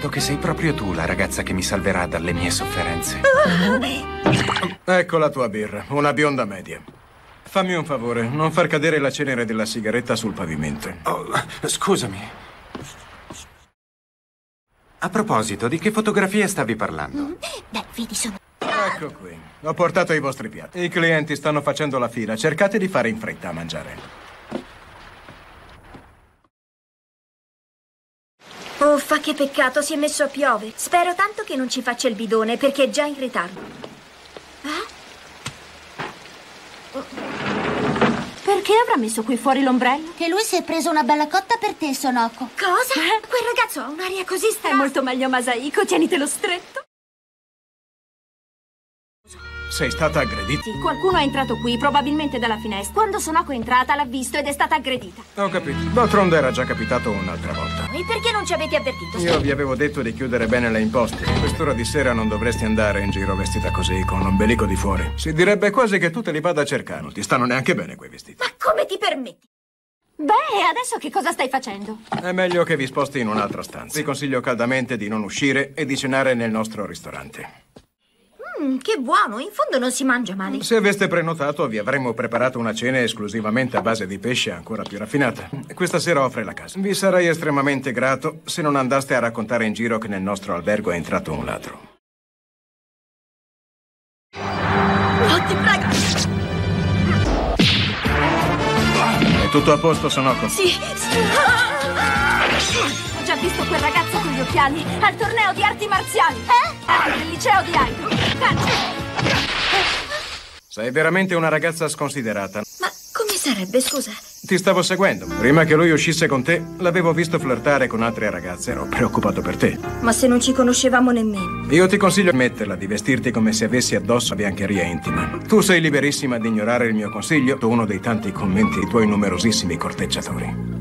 scoperto che sei proprio tu la ragazza che mi salverà dalle mie sofferenze. Ecco la tua birra, una bionda media. Fammi un favore, non far cadere la cenere della sigaretta sul pavimento. Oh, scusami. A proposito, di che fotografia stavi parlando? Beh, vedi, sono... Ecco qui, ho portato i vostri piatti. I clienti stanno facendo la fila, cercate di fare in fretta a mangiare. Uffa, che peccato, si è messo a piove. Spero tanto che non ci faccia il bidone, perché è già in ritardo. Perché avrà messo qui fuori l'ombrello? Che lui si è preso una bella cotta per te, Sonoko. Cosa? Quel ragazzo ha un'aria così È strana. molto meglio Masahiko, tienitelo stretto. Sei stata aggredita? Sì, qualcuno è entrato qui, probabilmente dalla finestra. Quando Sonoko è entrata, l'ha visto ed è stata aggredita. Ho capito. D'altronde era già capitato un'altra volta. E perché non ci avete avvertito? Io vi avevo detto di chiudere bene le imposte. A quest'ora di sera non dovresti andare in giro vestita così, con l'ombelico di fuori. Si direbbe quasi che tu te li vada a cercare. Non ti stanno neanche bene quei vestiti. Ma come ti permetti? Beh, adesso che cosa stai facendo? È meglio che vi sposti in un'altra stanza. Vi consiglio caldamente di non uscire e di cenare nel nostro ristorante. Che buono, in fondo non si mangia male. Se aveste prenotato, vi avremmo preparato una cena esclusivamente a base di pesce ancora più raffinata. Questa sera offre la casa. Vi sarei estremamente grato se non andaste a raccontare in giro che nel nostro albergo è entrato un ladro. Oh, ti prego. È tutto a posto, Sonoko? Sì. Ho già visto quel ragazzo con gli occhiali al torneo di arti marziali. Del liceo di Aido. Sei veramente una ragazza sconsiderata. Ma come sarebbe, scusa? Ti stavo seguendo. Prima che lui uscisse con te, l'avevo visto flirtare con altre ragazze. Ero preoccupato per te. Ma se non ci conoscevamo nemmeno. Io ti consiglio di metterla, di vestirti come se avessi addosso biancheria intima. Tu sei liberissima di ignorare il mio consiglio, uno dei tanti commenti dei tuoi numerosissimi corteggiatori.